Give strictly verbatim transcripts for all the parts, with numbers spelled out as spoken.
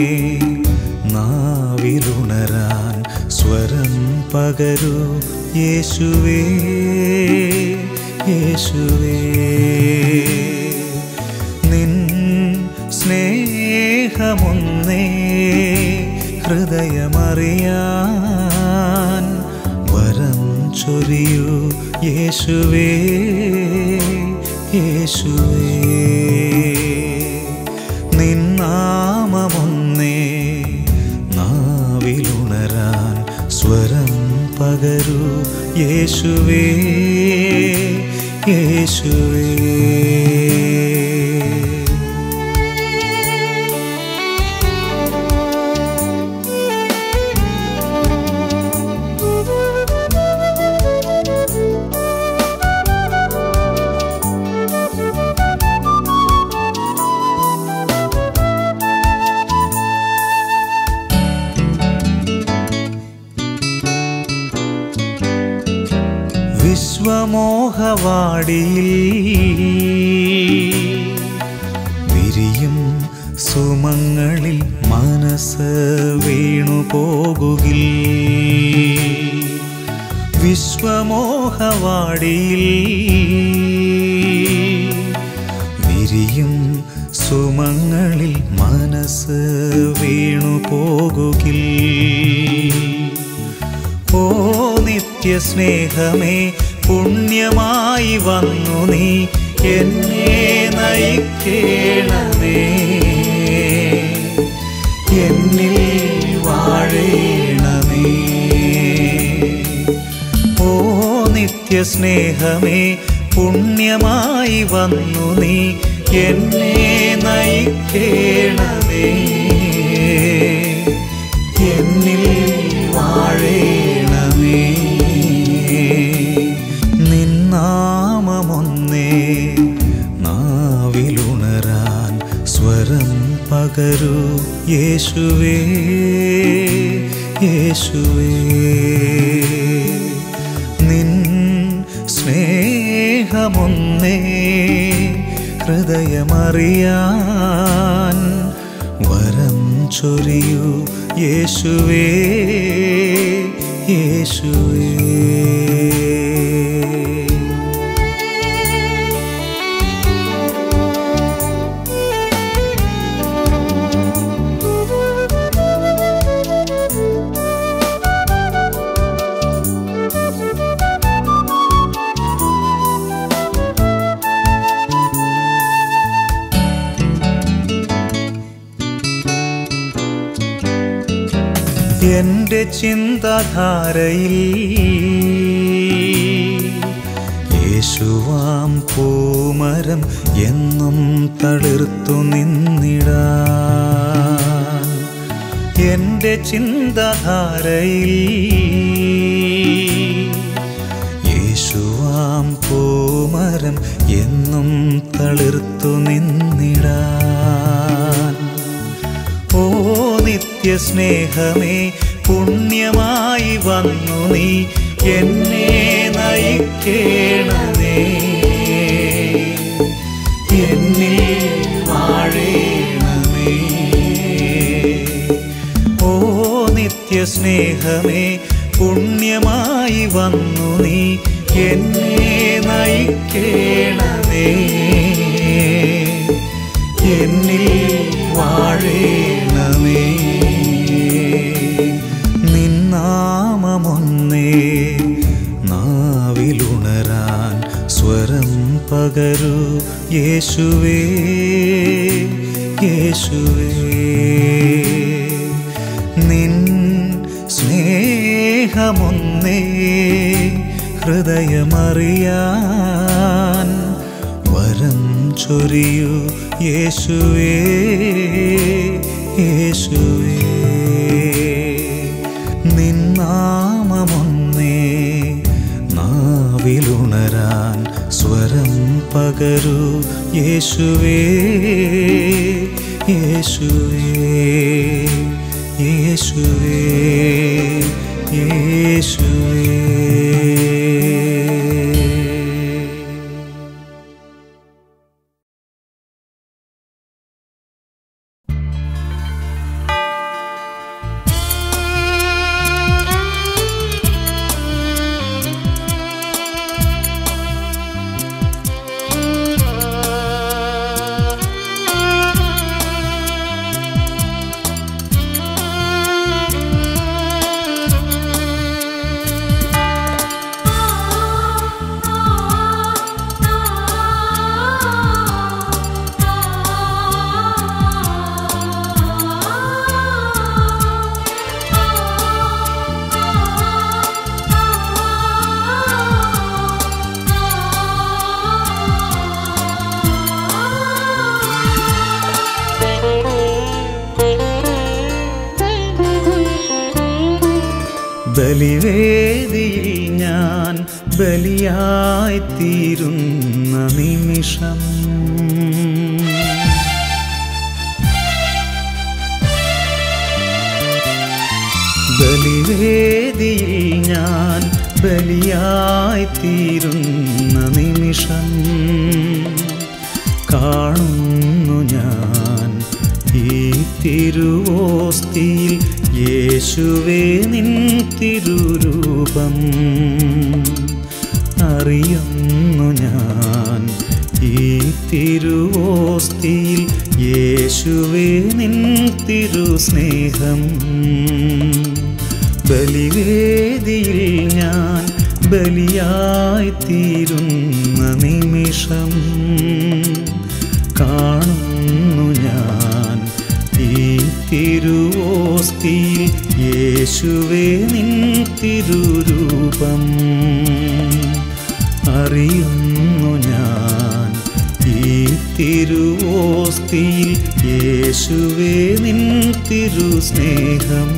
നാവിലുണരാൻ സ്വരം പകരൂ യേശുവേ യേശുവേ. നിൻ സ്നേഹമൊന്നേ ഹൃദയമറിയാൻ വരം ചൊരിയൂ യേശുവേ യേശുവേ. നിൻ നാമമൊന്നേ നാവിലുണരാൻ സ്വരം പകരൂ യേശുവേ യേശുവേ. വിശ്വമോഹവാടിയിൽ വിരിയും സുമങ്ങളിൽ മനസ്സ് വീണുപോകുകിൽ. വിശ്വമോഹവാടിയിൽ വിരിയും സുമങ്ങളിൽ മനസ്സ് വീണുപോകുകിൽ. ഓ നിത്യസ്നേഹമേ പുണ്യമായി വന്നു നീ എന്നെ നയിക്കേണമേ. എന്നിൽ വാഴേണമേ. ഓ നിത്യസ്നേഹമേ പുണ്യമായി വന്നു നീ എന്നെ നയിക്കേണമേ. എന്നിൽ വാഴേണമേ. നിന്നാമമൊന്നേ നാവിലുണരാൻ സ്വരം പകരൂ യേശുവേ യേശുവേ. നിൻ സ്നേഹമൊന്നേ ഹൃദയമറിയാൻ വരം ചൊരിയൂ യേശുവേ യേശുവേ. എന്റെ ചിന്താധാരയിൽ യേശുവാം പൂമരം എന്നും തളിർത്തു നിന്നിടാൻ. എന്റെ ചിന്താധാരയിൽ യേശുവാം പൂമരം എന്നും തളിർത്തു നിന്നിടാൻ. ഓ നിത്യസ്നേഹമേ പുണ്യമായി വന്നു നീ എന്നെ നയിക്കേണമേ. എന്നിൽ വാഴേണമേ. ഓ നിത്യസ്നേഹമേ പുണ്യമായി വന്നു നീ എന്നെ നയിക്കേണമേ. എന്നിൽ വാഴേണമേ. നിന്നാമമൊന്നേ നാവിലുണരാൻ സ്വരം പകരൂ യേശുവേ യേശുവേ. നിൻ സ്നേഹമൊന്നേ ഹൃദയമറിയാൻ വരം ചൊരിയൂ യേശുവേ യേശുവേ. നിന്നാമമൊന്നേ നാവിലുണരാൻ സ്വരം പകരൂ യേശുവേ യേശുവേ യേശുവേ യേശുവേ. ബലിവേദിയിൽ ഞാൻ ബലിയായിത്തീരുന്ന നിമിഷം ബലിവേദിയിൽ ഞാൻ ബലിയായിത്തീരുന്ന നിമിഷം കാണുന്നു ഞാൻ ഈ തിരുവോസ്തിയിൽ യേശുവേ നിൻ തിരുരൂപം അറിയുന്നു ഞാൻ ഈ തിരുവോസ്തിയിൽ യേശുവേ നിൻ തിരുസ്നേഹം ബലിവേദിയിൽ ഞാൻ ബലിയായിത്തീരുന്ന നിമിഷം കാണുന്നു ഞാൻ ഈ തിരുവോസ്തിയിൽ യേശുവേ നിൻ തിരുരൂപം അറിയുന്നു ഞാൻ ഈ തിരുവോസ്തിയിൽ യേശുവേ നിൻ തിരുസ്നേഹം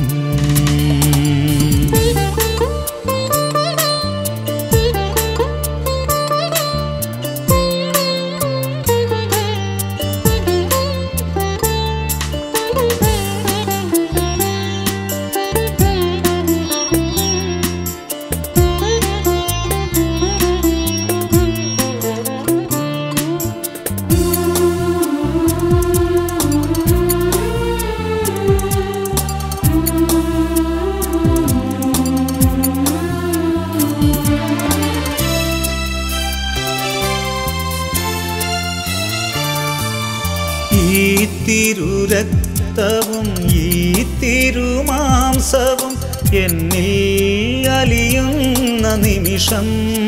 ഈ തിരുരക്തവും ഈ തിരുമാംസവും എന്നിൽ അലിയുന്ന നിമിഷം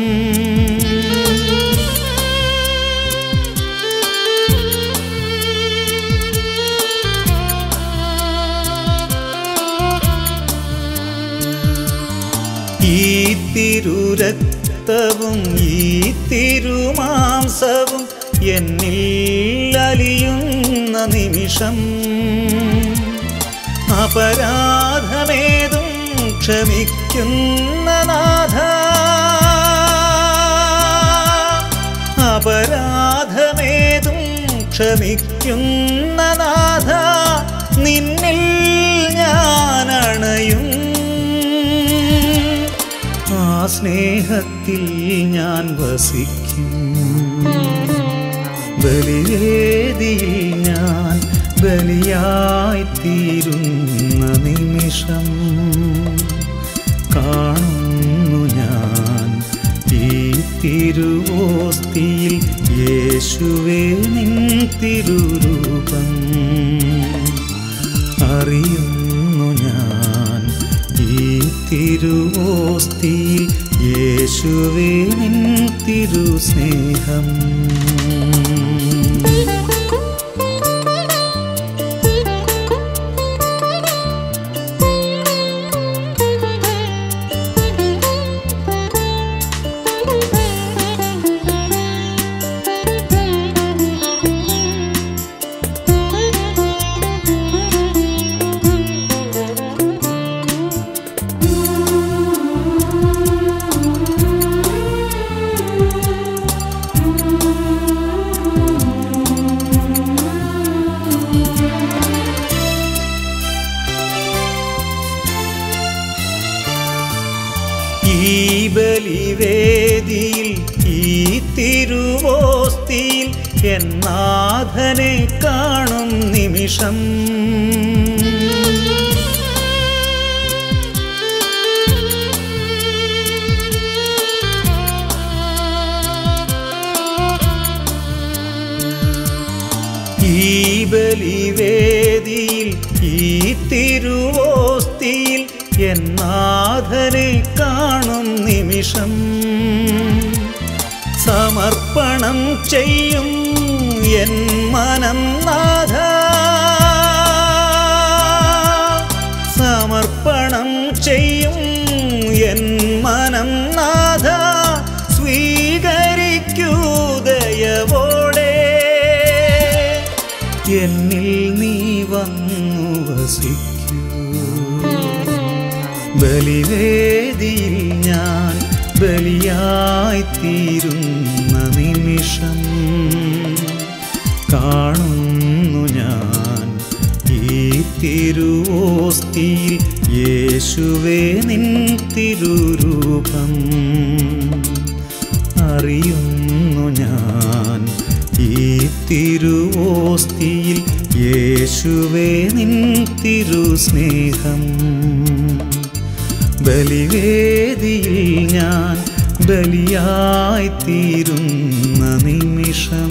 ഈ തിരുരക്തവും ഈ തിരുമാംസവും എന്നിൽ അലിയുന്ന നിമിഷം അപരാധമേതും ക്ഷമിക്കുന്ന നാഥ അപരാധമേതും ക്ഷമിക്കുന്ന നാഥ നിന്നിൽ ഞാൻ അണയും ആ സ്നേഹത്തിൽ ഞാൻ വസിക്കും ബലിവേദിയിൽ ഞാൻ ബലിയായിത്തീരുന്ന നിമിഷം കാണുന്നു ഞാൻ ഈ തിരുവോസ്തിയിൽ യേശുവേ നിൻ തിരുരൂപം അറിയുന്നു ഞാൻ ഈ തിരുവോസ്തിയിൽ യേശുവേ നിൻ തിരുസ്നേഹം ഈ ബലിവേദിയിൽ ഈ തിരുവോസ്തിയിൽ എന്നാഥനെ കാണും നിമിഷം ഈ ബലിവേദിയിൽ ഈ തിരുവോസ്തിയിൽ എന്നാഥനെ കാണും നിമിഷം സമർപ്പണം ചെയ്യും എൻ മനം നാഥ സമർപ്പണം ചെയ്യും എൻ മനം നാഥ സ്വീകരിക്കൂ ദയവോടെ എന്നിൽ നീ വന്നു വസിക്കൂ ബലിവേദിയിൽ ഞാൻ ബലിയായിത്തീരുന്ന നിമിഷം കാണുന്നു ഞാൻ ഈ തിരുവോസ്തിയിൽ യേശുവേ നിൻ തിരുരൂപം. അറിയുന്നു ഞാൻ ഈ തിരുവോസ്തിയിൽ യേശുവേ നിൻ തിരുസ്നേഹം. ബലിവേദിയിൽ ഞാൻ ബലിയായിത്തീരുന്ന നിമിഷം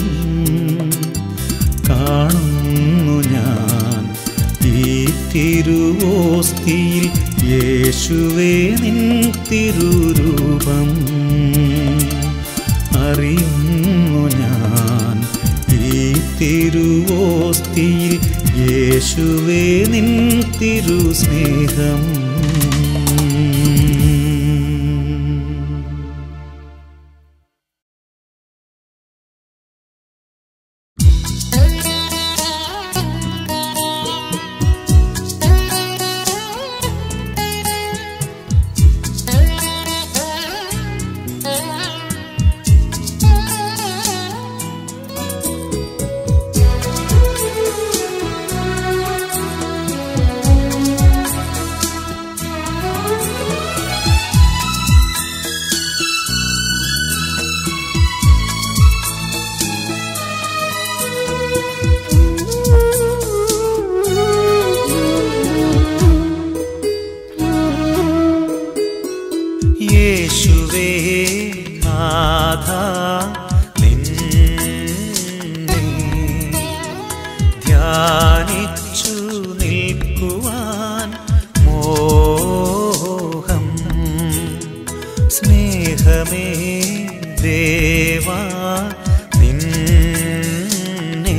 കാണുന്നു ഞാൻ ഈ തിരുവോസ്തിയിൽ യേശുവേ നിൻ തിരുരൂപം. അറിയുന്നു ഞാൻ ഈ തിരുവോസ്തിയിൽ യേശുവേ നിൻ തിരുസ്നേഹം. യേശുവേ നാഥ നിന്നെ ധ്യാനിച്ചു നിൽക്കുവാൻ മോഹം. സ്നേഹമേ ദേവാ നിന്നെ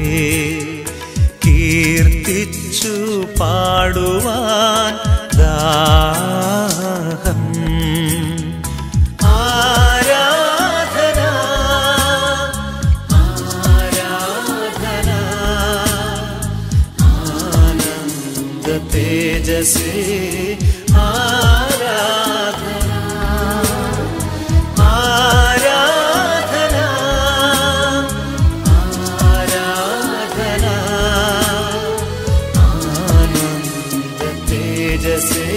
കീർത്തിച്ചു പാടുവാൻ ദാഹം. ആരാധന ആരാധന ആനന്ദ തേജസേ ആരാധന ആരാധന ആരാധന ആനന്ദ തേജസേ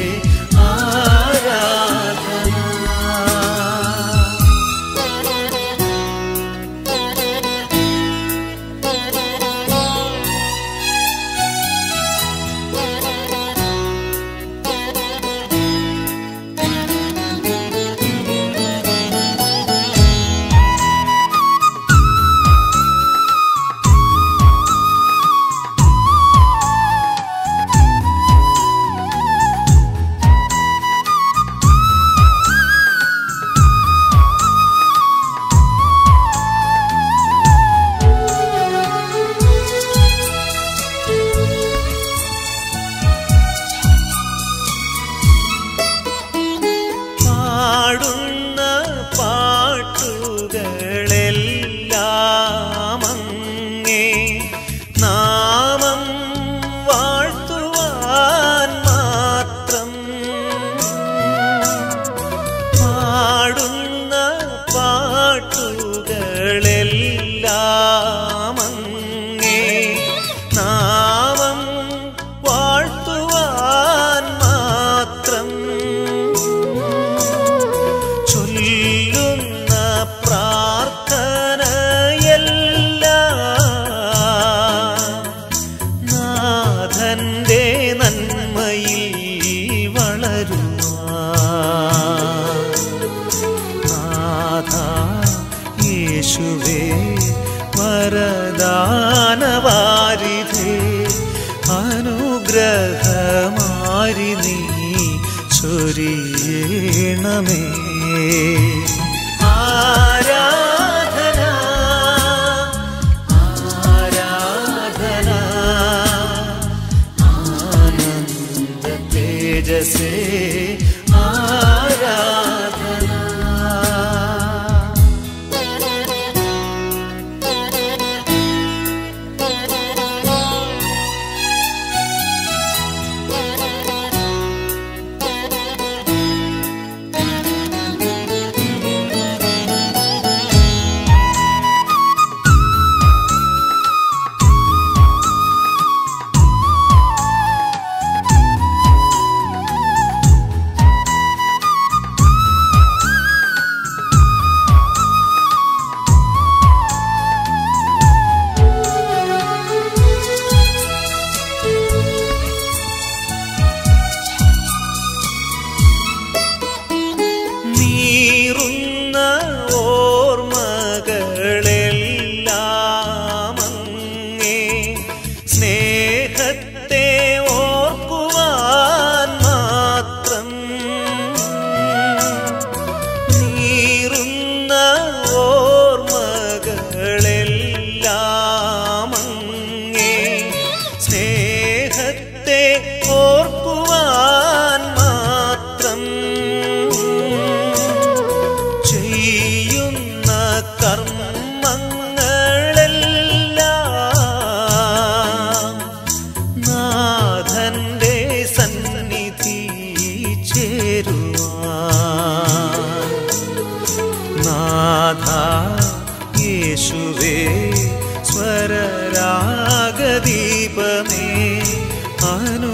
പാടുന്ന പാട്ടുകളെല്ലാം അങ്ങേ നാമം വാഴ്ത്തുവാൻ മാത്രം. പാടുന്ന പാട്ടുകളെല്ലാം അങ്ങേ നാമം വാഴ്ത്തുവാൻ മാത്രം. ചൊല്ലുന്ന പ്രാർത്ഥനയെല്ലാം നാഥന്റെ നന്മയിൽ വളരുവാൻ. നാഥ യേശുവേ വരദാനവാരിധേ അനുഗ്രഹമാരി നീ ചൊരിയണമേ. ആരാധന ആരാധന ആനന്ദ തേജസേ ആരാധന.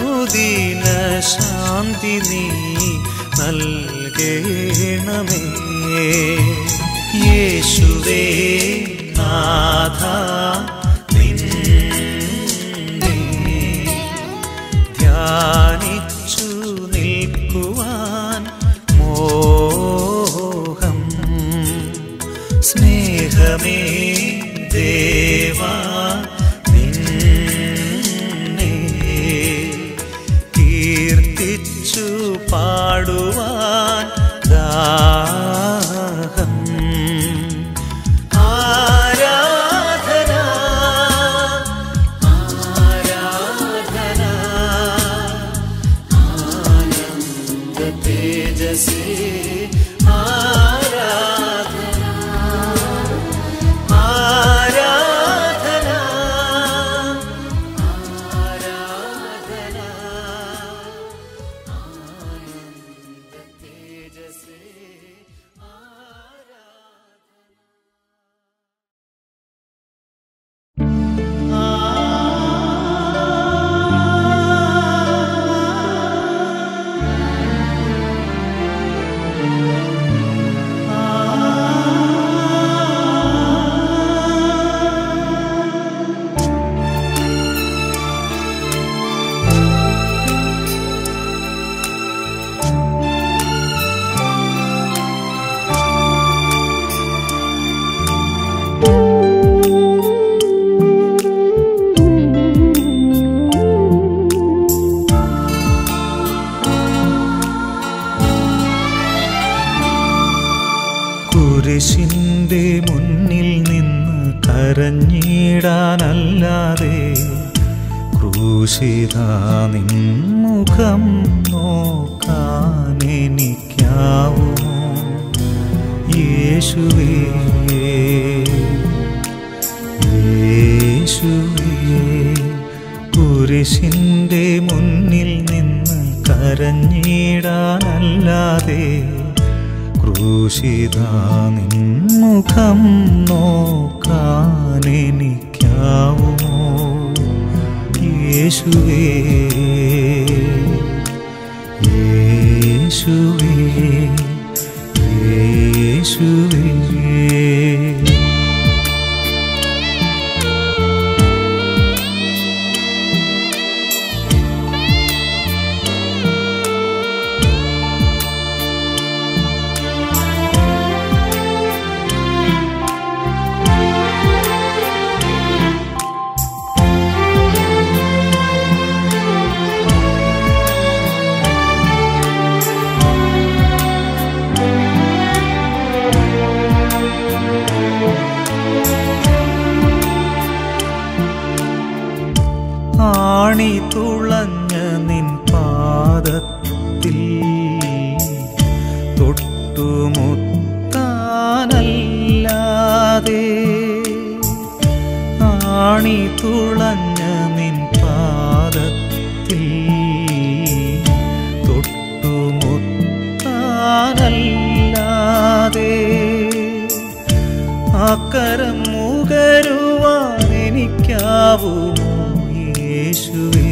അനുദിന ശാന്തി നീ നൽകേണമേ. യേശുവേ നാഥ നിന്നെ ധ്യാനിച്ചു നിൽക്കുവാൻ മോഹം. സ്നേഹമേ ദേവാ നിന്നെ കീർത്തിച്ചു പാടുവാൻ ദാഹം. ആരാധന ആരാധന ആനന്ദ തേജസേ ആരാധന ആരാധന ആരാധന ആനന്ദ തേജസേ കുരിശിന്റെ മുന്നിൽ നിന്ന് കരഞ്ഞിടാനല്ലാതെ ക്രൂശിതാ നിൻമുഖം നോക്കാനെനിക്കാവുമോ? യേശുവേ യേശുവേ കുരിശിന്റെ മുന്നിൽ നിന്ന് കരഞ്ഞിടാനല്ലാതെ ക്രൂശിതാ നിൻമുഖം നോക്കാനെനിക്കാവുമോ? യേശുവേ യേശുവേ യേശുവേ ആണി തുളഞ്ഞ നിൻ പാദത്തിൽ തൊട്ടുമുത്താനല്ലാതെ ആണി തുളഞ്ഞ നിൻ പാദത്തിൽ തൊട്ടുമുത്താനല്ലാതെ അക്കരം മുകരുവാൻ എനിക്കാവുമോ? യേശുവേ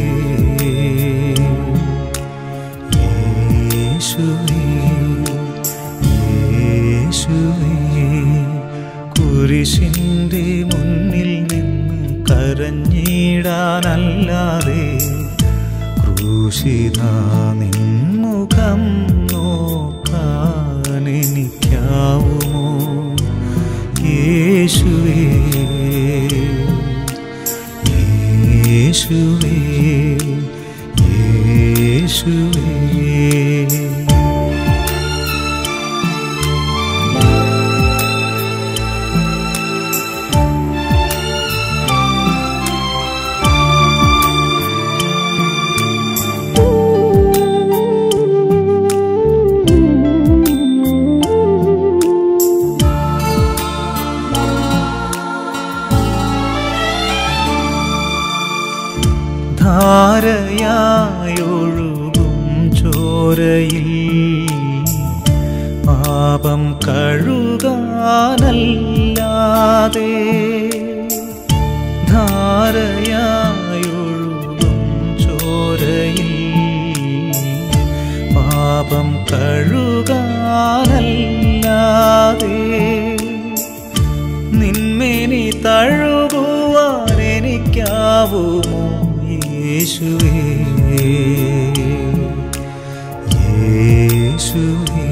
യേശുവേ യേശുവേ കുരിശിന്റെ മുന്നിൽ നിന്ന് കരഞ്ഞിടാനല്ലാതെ ക്രൂശിതാ നിൻമുഖം നോക്കാനെനിക്കാവുമോ? യേശുവേ യേശുവേ യേശുവേ ധാരയായൊഴുകും ചോരയിൽ പാപം കഴുകാനല്ലാതെ ധാരയായൊഴുകും ചോരയിൽ പാപം കഴുകാനല്ലാതെ നിന്മേനി തഴുകുവാൻ എനിക്കാവുമോ യേശുവേ യേശുവേ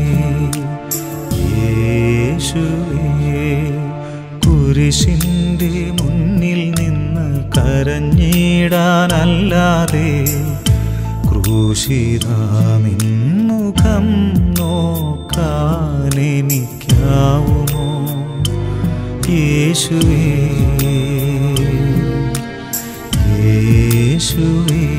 യേശുവേ കുരിശിൻ്റെ മുന്നിൽ നിന്ന് കരഞ്ഞിടാനല്ലാതെ ക്രൂശിതാ നിൻമുഖം നോക്കാൻ എനിക്കാവുമോ യേശുവേ യേശുവേ